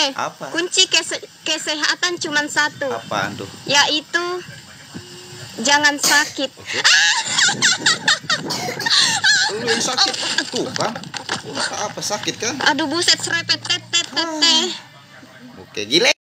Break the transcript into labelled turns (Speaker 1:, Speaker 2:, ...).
Speaker 1: Apa?
Speaker 2: Kunci kesehatan cuma satu.
Speaker 1: Apaan tuh?
Speaker 2: Yaitu jangan sakit.
Speaker 1: Lu yang sakit tuh kan? Apa sakit kan?
Speaker 2: Aduh buset serepet teteh.
Speaker 1: Oke, gile.